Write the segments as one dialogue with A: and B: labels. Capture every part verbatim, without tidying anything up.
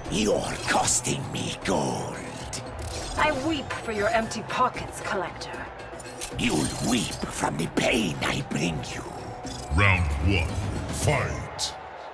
A: You're costing me gold.
B: I weep for your empty pockets, Collector.
A: You'll weep from the pain I bring you.
C: Round one, fight!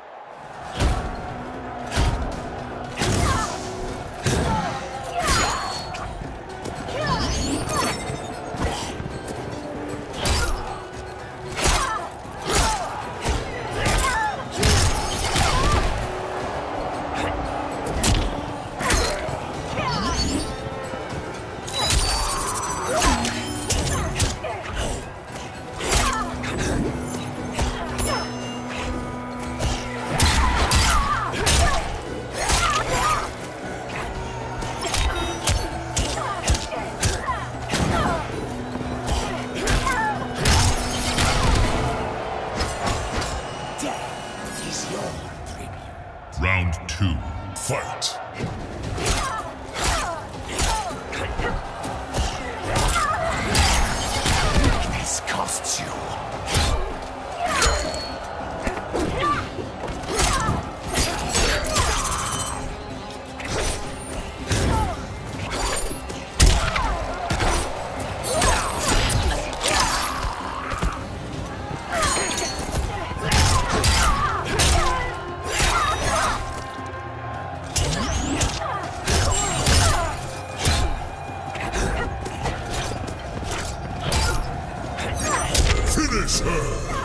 C: Round two, fight!
A: Weakness costs you.
C: Finish her!